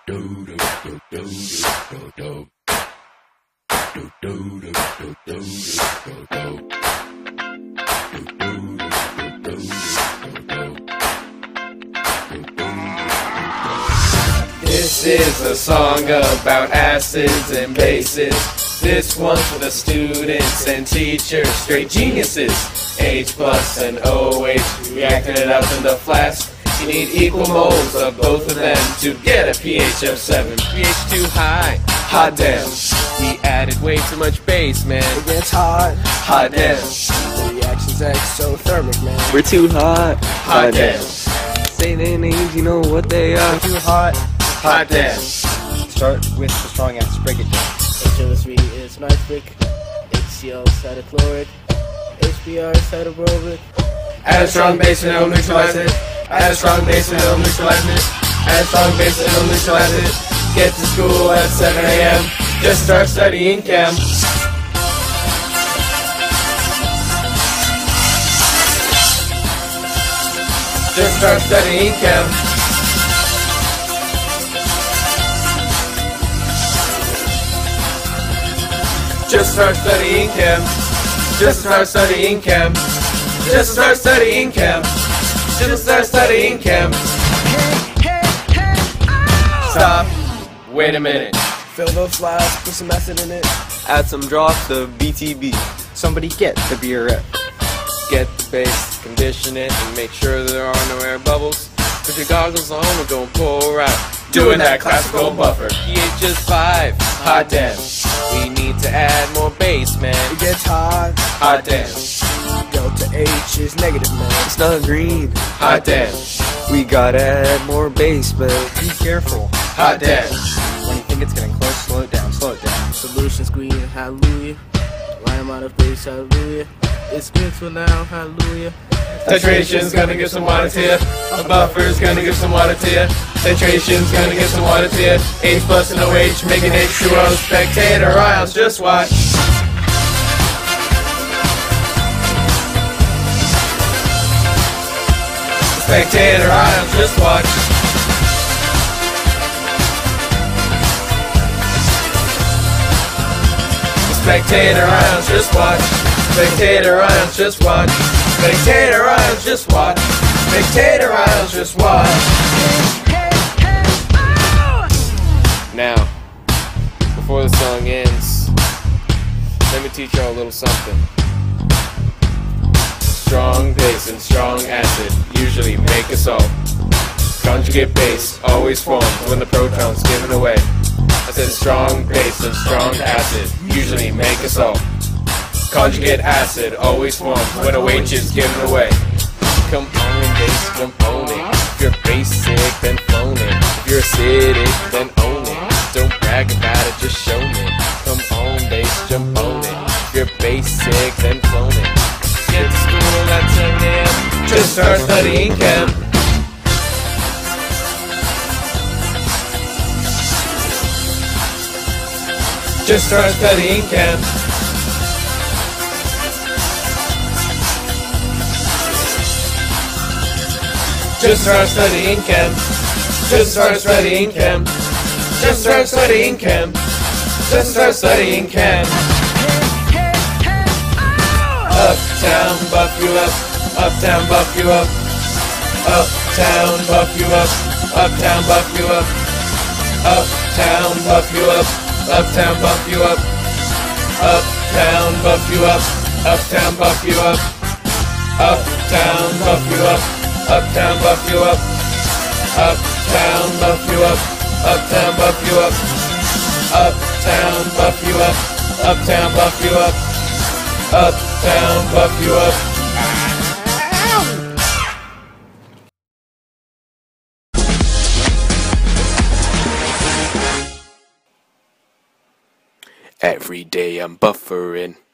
This is a song about acids and bases. This one's for the students and teachers, straight geniuses. H plus and OH, reacting it up in the flask. You need equal moles of both of them to get a pH of 7. pH too high, hot damn. We added way too much base, man. It gets hot, hot damn. The reaction's exothermic, man. We're too hot, Hot damn. Say their names, you know what they are. We're too hot, Hot damn. Start with the strong acid, break it down. HLSV is nitric, HCl is hydrochloric, HBr is hydrobromic. Add a strong base and it'll neutralize it. Add a strong base and it'll neutralize it. Add a strong base and it'll neutralize it. Get to school at 7 a.m. Just start studying chem. Just start studying chem. Just start studying chem. Just start studying chem. Just start studying chem. Just start studying chem. Stop. Wait a minute. Fill the flask, put some acid in it. Add some drops of BTB. Somebody get the BRF. Get the base, condition it, and make sure there are no air bubbles. Put your goggles on, we're gonna pour out. Doing that classical buffer. pH is 5. Hot damn. We need to add more base, man. It gets hot, Hot damn. delta H is negative, man. It's not green. Hot damn. We gotta add more base, man. Be careful. Hot damn. When you think it's getting close, slow it down, slow it down. Solution's green, hallelujah. Lime out of base, hallelujah. It's good for now, hallelujah. Titration's gonna give some water to you. A buffer's gonna give some water to you. Titration's gonna give some water to you. H plus and OH making H2O. Spectator ions, just watch. Spectator ions, just watch. Spectator ions, just watch. Spectator ions, just watch. Spectator ions, just watch. Spectator ions, just watch. Now, before the song ends, let me teach y'all a little something. Strong base and strong acid usually make a salt. Conjugate base always forms when the proton's given away. I said strong base and strong acid usually make a salt. Conjugate acid always forms when OH is given away. Come on, base component. If you're basic, then phone it. If you're acidic, then own it. Don't brag about it, just show me. Come on, base component. If you're basic, then phone it. Get to school at 10 a.m. Just start studying chem. Just start studying chem. Just start studying chem. Just start studying chem. Just start studying chem. Just start studying chem. Uptown, buff you up. Uptown, buff you up. Uptown, buff you up. Uptown, buff you up. Uptown, buff you up. Uptown, buff you up. Uptown, buff you up. Uptown, buff you up. Uptown, buff you up. Uptown, buff you up. Uptown, buff you up. Uptown, buff you up. Uptown, buff you up. Uptown, buff you up. Uptown, buff you up. Every day I'm buffering.